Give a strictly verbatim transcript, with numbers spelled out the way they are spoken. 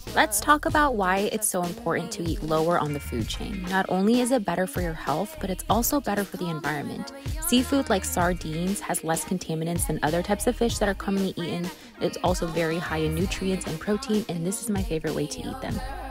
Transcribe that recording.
Let's talk about why it's so important to eat lower on the food chain. Not only is it better for your health, but it's also better for the environment. Seafood like sardines has less contaminants than other types of fish that are commonly eaten. It's also very high in nutrients and protein, and this is my favorite way to eat them.